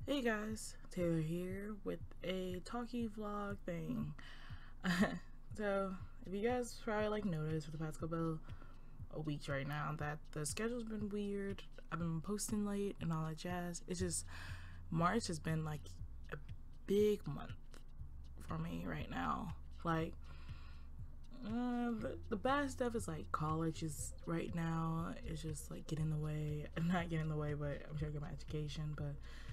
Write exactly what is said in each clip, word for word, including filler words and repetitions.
Hey guys, Taylor here with a talkie vlog thing. So, if you guys probably like noticed for the past couple of weeks right now that the schedule's been weird, I've been posting late and all that jazz. It's just March has been like a big month for me right now. Like, uh, the, the bad stuff is like college is right now. It's just like getting in the way. Not getting in the way, but I'm trying to get my education, but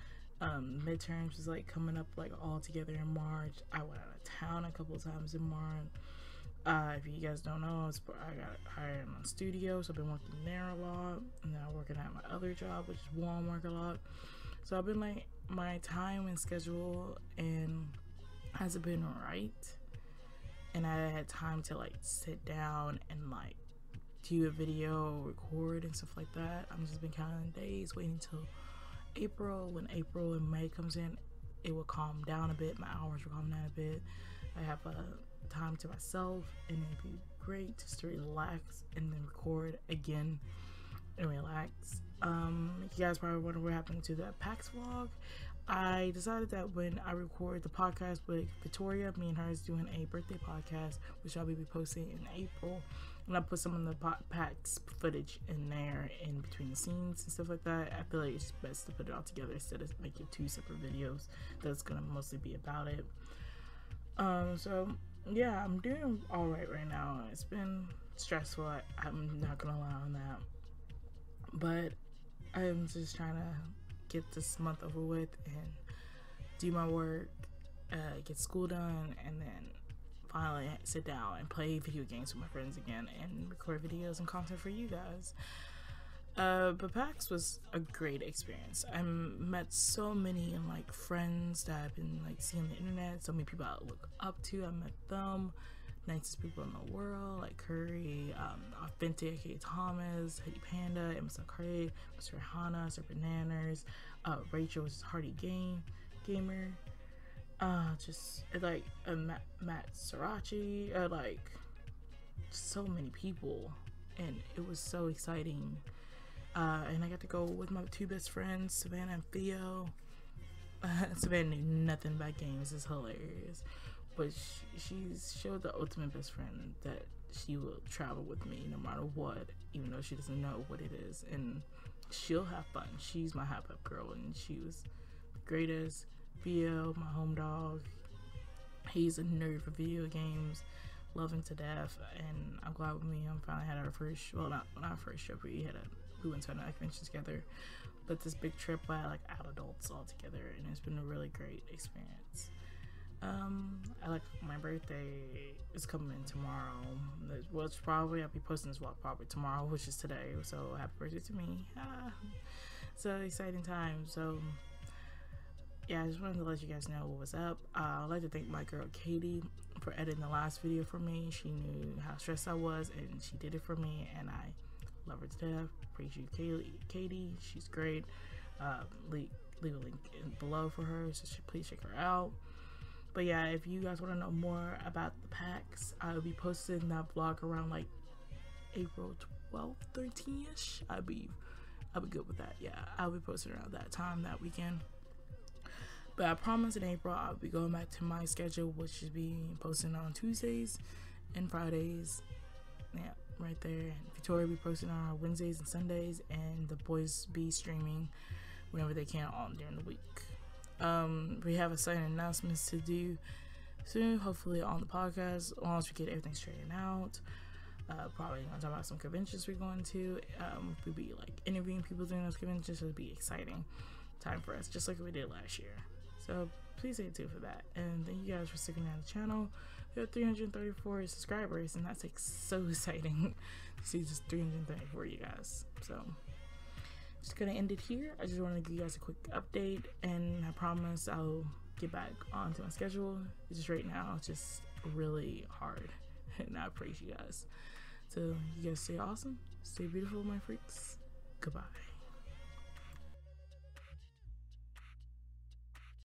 um midterms is like coming up like all together in March. I went out of town a couple of times in March. Uh if you guys don't know, I, was, I got hired in a studio, so I've been working there a lot, and now working at my other job, which is Walmart, a lot. So I've been like, my time and schedule and hasn't been right, and I had time to like sit down and like do a video, record and stuff like that. I'm just been counting days, waiting till April. When April and May comes in, it will calm down a bit. My hours will calm down a bit. I have a uh, time to myself, and it'd be great just to relax and then record again and relax. Um, you guys probably wonder what happened to that PAX vlog. I decided that when I record the podcast with Victoria, me and her is doing a birthday podcast, which I'll be posting in April. And I put some of the PAX footage in there in between the scenes and stuff like that. I feel like it's best to put it all together instead of making two separate videos that's gonna mostly be about it. Um, so yeah, I'm doing all right right now. It's been stressful. I, I'm not gonna lie on that, but I'm just trying to get this month over with and do my work, uh, get school done, and then finally sit down and play video games with my friends again and record videos and content for you guys. Uh, but PAX was a great experience. I met so many like friends that I've been like seeing on the internet, so many people I look up to. I met them, nicest people in the world, like Curry, um, Authentic, aka Thomas, Hoodie Panda, Emerson Craig, Mister Hana, Sir Bananas, uh, Rachel, which is Hardy Game Gamer. Uh, just like uh, Matt, Matt Sriracha, uh, like so many people, and it was so exciting. Uh, and I got to go with my two best friends, Savannah and Theo. Uh, Savannah knew nothing about games. It's hilarious, but she, she's showed the ultimate best friend that she will travel with me no matter what, even though she doesn't know what it is, and she'll have fun. She's my hop up girl, and she was the greatest. Theo, my home dog, he's a nerd for video games, love him to death, and I'm glad with me. I'm finally had our first, well, not not our first trip. We had a we went to an convention together, but this big trip by like out adults all together, and it's been a really great experience. Um, I like my birthday is coming in tomorrow. Well, it's probably I'll be posting this vlog probably tomorrow, which is today. So happy birthday to me! Ah, so exciting time. So. Yeah, I just wanted to let you guys know what was up. Uh, I'd like to thank my girl Katie for editing the last video for me. She knew how stressed I was, and she did it for me, and I love her to death. Appreciate you, Katie. She's great. Uh, leave, leave a link below for her, so please check her out. But yeah, if you guys want to know more about the PAX, I'll be posting that vlog around like April twelfth, thirteenth-ish. I'll be, I'll be good with that. Yeah, I'll be posting around that time, that weekend. But I promise in April I'll be going back to my schedule, which is being posting on Tuesdays and Fridays. Yeah, right there. And Victoria will be posting on Wednesdays and Sundays, and the boys be streaming whenever they can on during the week. Um, we have exciting announcements to do soon, hopefully on the podcast, once we get everything straightened out. Uh, probably gonna talk about some conventions we're going to. Um, we'll be like interviewing people during those conventions, so it'll be exciting time for us, just like we did last year. So please stay tuned for that, and thank you guys for sticking around the channel. We have three hundred thirty-four subscribers, and that's like so exciting to see just three hundred thirty-four you guys. So just gonna end it here. I just want to give you guys a quick update, and I promise I'll get back onto my schedule. It's just right now it's just really hard, and I appreciate you guys. So you guys stay awesome, stay beautiful, my freaks. Goodbye.